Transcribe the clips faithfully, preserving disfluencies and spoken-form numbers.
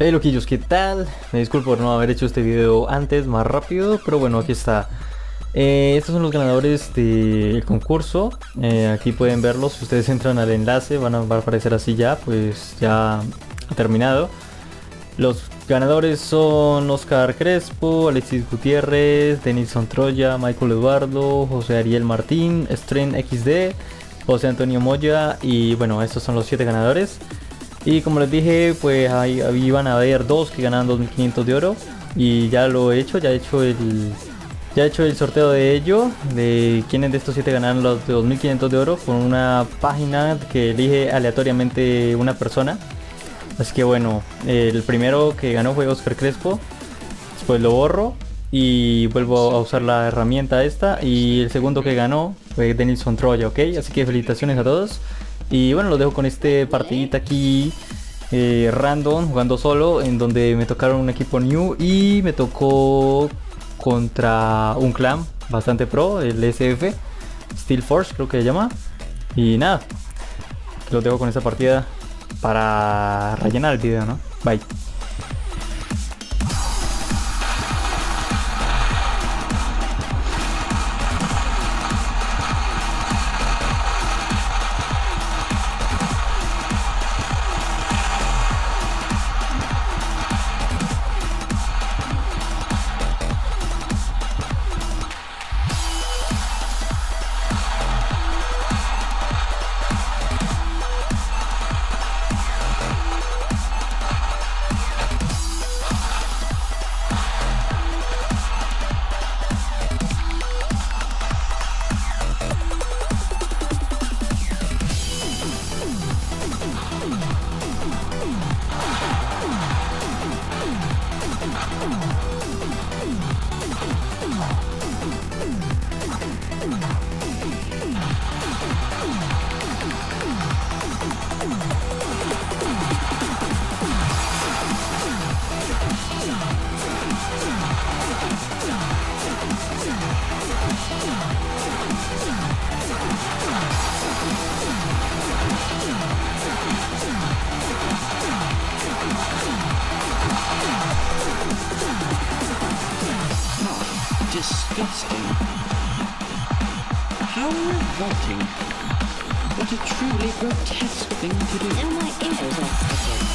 Hey loquillos, ¿qué tal? Me disculpo por no haber hecho este video antes, más rápido, pero bueno, aquí está. Eh, estos son los ganadores del concurso. Eh, aquí pueden verlos. Si ustedes entran al enlace van a, va a aparecer así ya, pues ya ha terminado. Los ganadores son Oscar Crespo, Alexis Gutiérrez, Denison Troya, Michael Eduardo, José Ariel Martín, Stren X D, José Antonio Moya. Y bueno, estos son los siete ganadores. Y como les dije, pues ahí, ahí van a haber dos que ganan dos mil quinientos de oro. Y ya lo he hecho, ya he hecho el ya he hecho el sorteo de ello, de quiénes de estos siete ganaron los de dos mil quinientos de oro, con una página que elige aleatoriamente una persona. Así que bueno, el primero que ganó fue Oscar Crespo. Después lo borro y vuelvo a usar la herramienta esta. Y el segundo que ganó fue Denison Troya, ok. Así que felicitaciones a todos. Y bueno, los dejo con este partidita aquí eh, random, jugando solo, en donde me tocaron un equipo new y me tocó contra un clan bastante pro, el S F Steel Force creo que se llama. Y nada, los dejo con esta partida para rellenar el video, ¿no? Bye. Disgusting. How revolting. What a truly grotesque thing to do. Now my ears are stitches.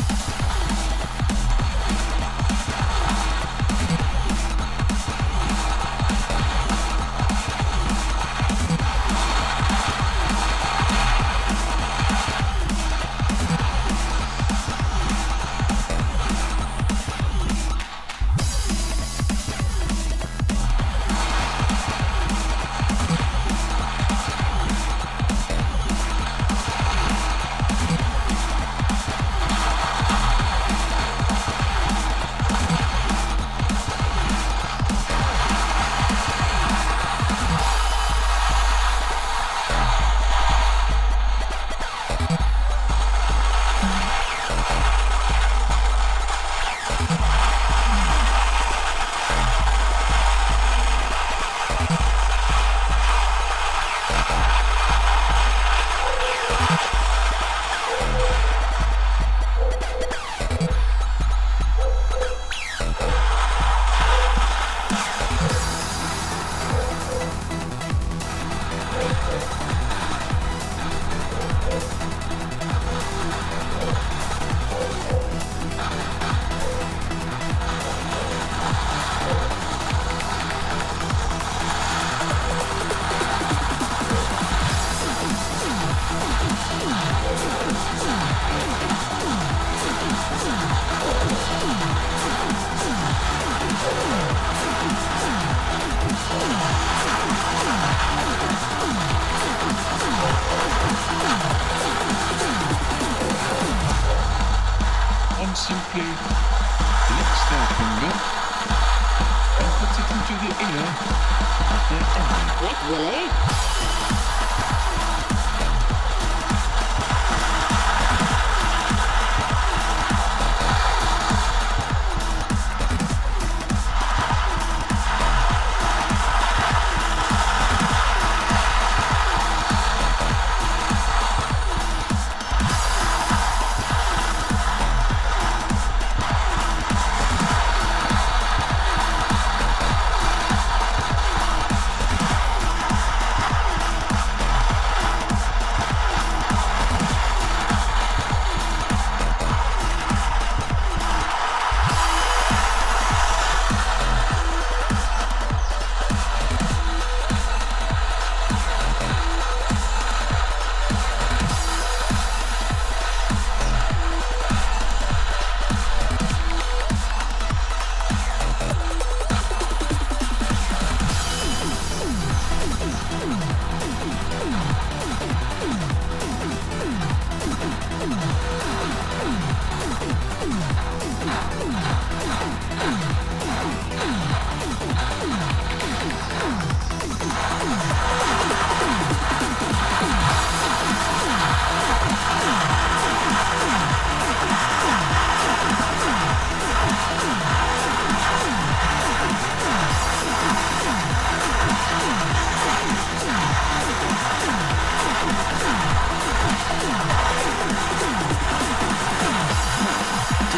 One simply licks their finger and puts it into the ear of their enemy. Wet willow.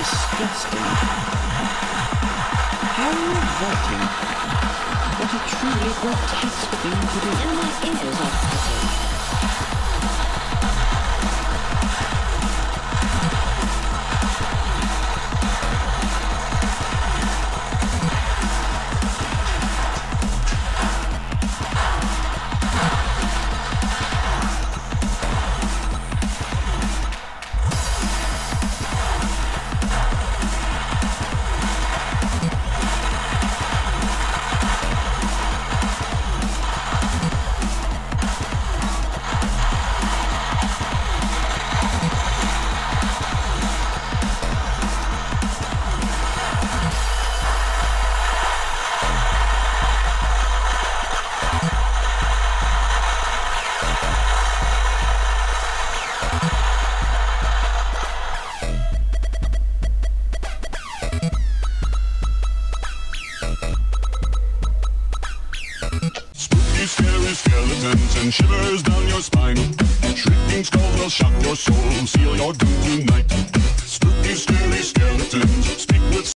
disgusting. How revolting. What a truly grotesque thing to do. And my ears are tickled. Spooky, scary skeletons and shivers down your spine. Shrieking skulls will shock your soul, seal your doom tonight. Spooky, scary skeletons speak with